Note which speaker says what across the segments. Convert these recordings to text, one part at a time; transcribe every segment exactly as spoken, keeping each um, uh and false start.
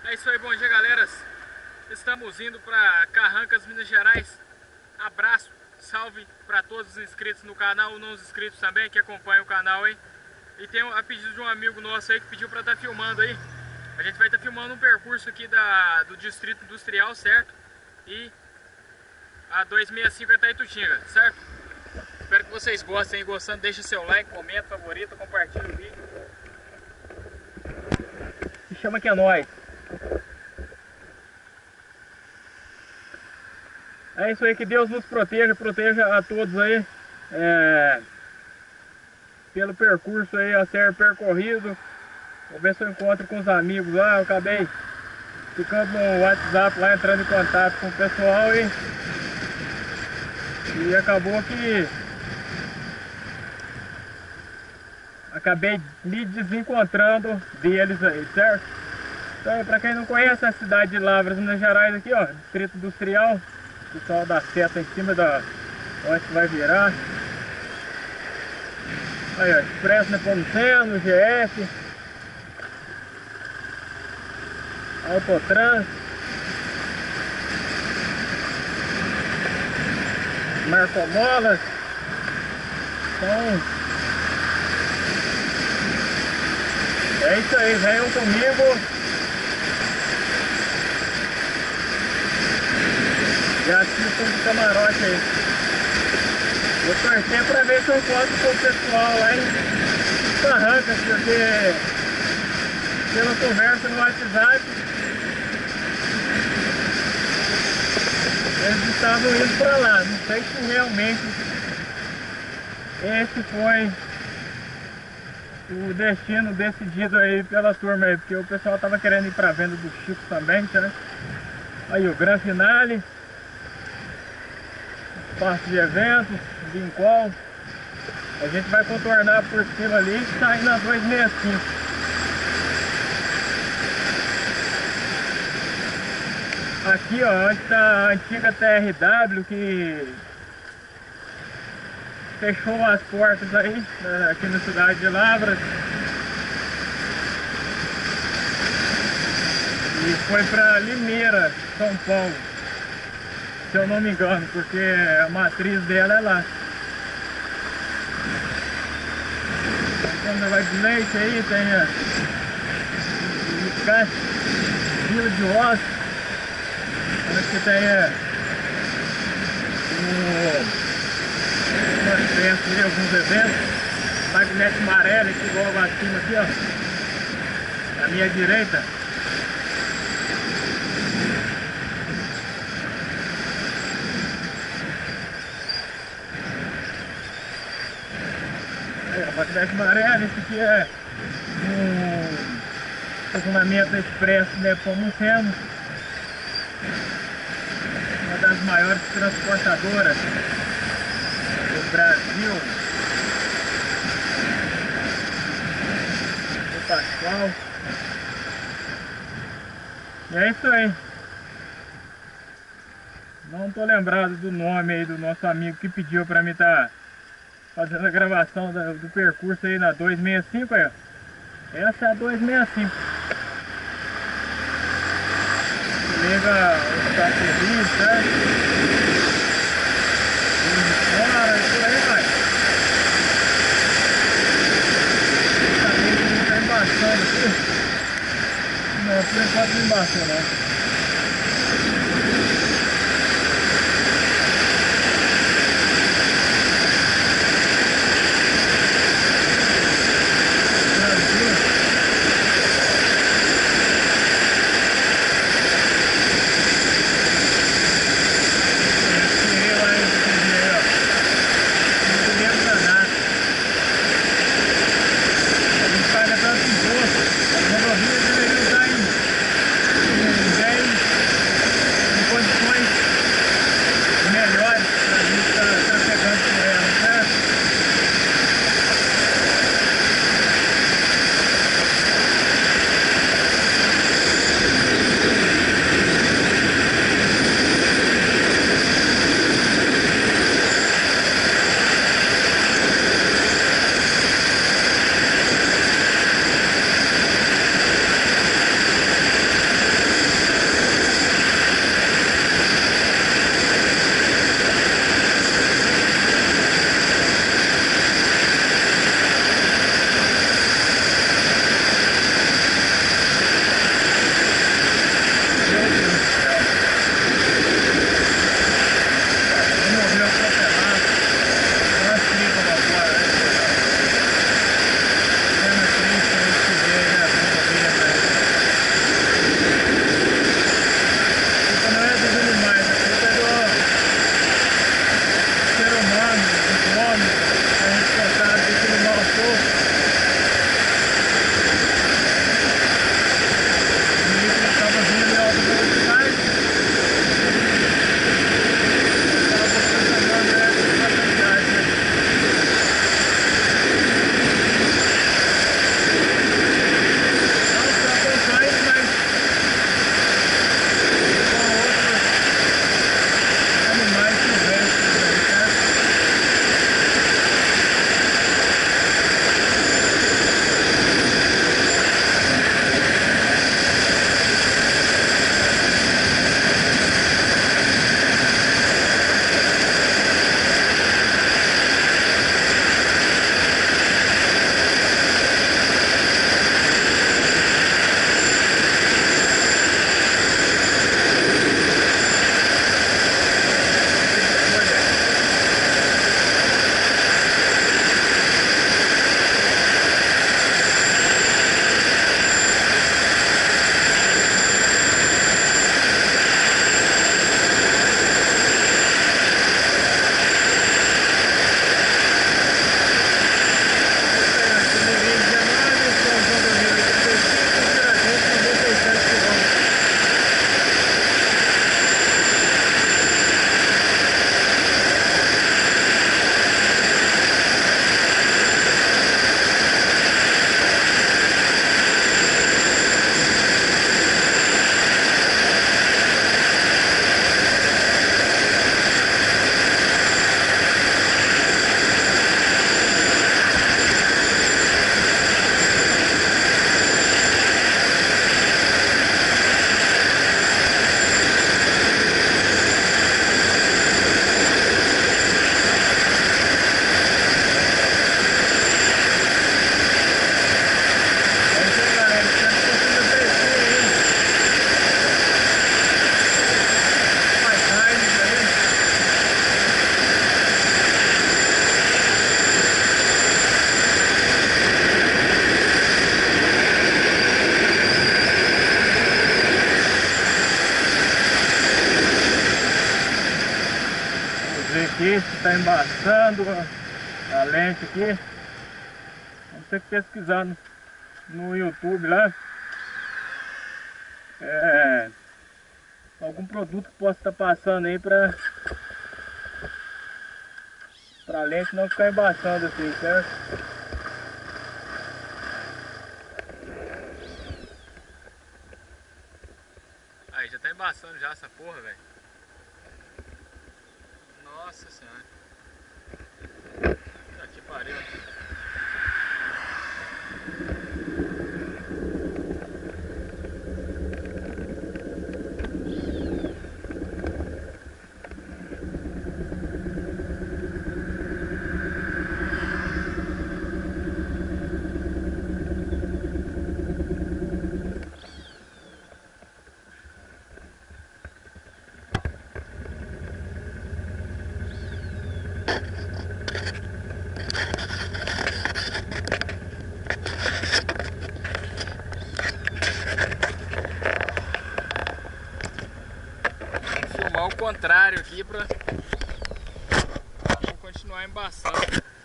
Speaker 1: É isso aí, bom dia, galera. Estamos indo para Carrancas, Minas Gerais. Abraço, salve para todos os inscritos no canal, ou não os inscritos também, que acompanham o canal aí. E tem a pedido de um amigo nosso aí que pediu para estar tá filmando aí. A gente vai estar tá filmando um percurso aqui da, do Distrito Industrial, certo? E a duzentos e sessenta e cinco é Itaitutinga, certo? Espero que vocês gostem. Gostando, deixa seu like, comenta, favorita, compartilha o vídeo. E chama que é nóis. É isso aí, que Deus nos proteja, proteja a todos aí, é, pelo percurso aí a ser percorrido. Vou ver se eu encontro com os amigos lá. Eu acabei ficando no WhatsApp lá, entrando em contato com o pessoal e, e acabou que acabei me desencontrando deles aí, certo? Então, para quem não conhece, a cidade de Lavras, Minas Gerais aqui, ó, Distrito Industrial. O pessoal da seta em cima da onde vai virar. Aí, ó, Expresso Nepomuceno, G F, Autotrans, Marcomolas. Então, é isso aí, venham comigo. E assistam do camarote aí. Vou torcer pra ver se eu encontro com o pessoal lá em Carrancas, porque pela conversa no WhatsApp eles estavam indo pra lá. Não sei se realmente esse foi o destino decidido aí pela turma aí, porque o pessoal tava querendo ir pra venda do Chico também, né? Aí o Gran Finale, espaço de eventos, Vincol. A gente vai contornar por cima ali e sair na duzentos e sessenta e cinco. Aqui, ó, onde está a antiga T R W que fechou as portas aí, aqui na cidade de Lavras. E foi para Limeira, São Paulo, se eu não me engano, porque a matriz dela é lá. Tem um negócio de leite aí, tem a Vila de Osso, aqui tem a, uma festa de alguns eventos, Magnete Amarelo aqui logo acima aqui, ó, à minha direita. Magnete Amarelo, esse aqui é um estacionamento expresso Nepomuceno, uma das maiores transportadoras do Brasil. O Pascoal. E é isso aí. Não tô lembrado do nome aí do nosso amigo que pediu para mim estar fazendo a gravação do, do percurso aí na duzentos e sessenta e cinco, aí, ó. Essa é a duzentos e sessenta e cinco. Liga o satélite, certo? Fora, e por aí vai. Não está embaçando aqui. Não, por enquanto não embaçou, não. Rodovia deveria estar em dez tá embaçando a lente aqui. Vamos ter que pesquisar no, no YouTube lá. É, algum produto que possa estar passando aí pra, pra lente não ficar embaçando assim, certo? Aí já tá embaçando já essa porra, velho. Nossa senhora. Tá que pariu. Ao contrário aqui pra não continuar embaçando.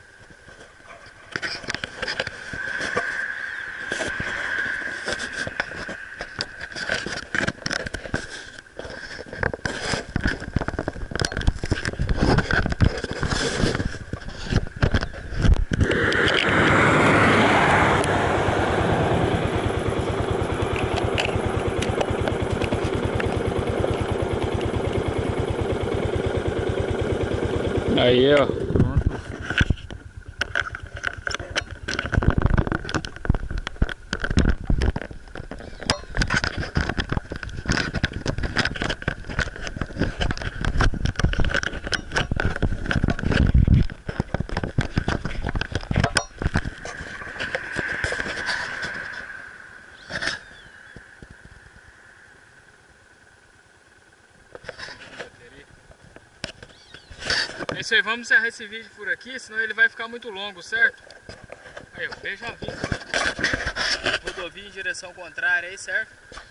Speaker 1: Aí, ó. Pronto. É isso aí, vamos encerrar esse vídeo por aqui, senão ele vai ficar muito longo, certo? Aí, ó, veja a vista. Rodovia em direção contrária aí, certo?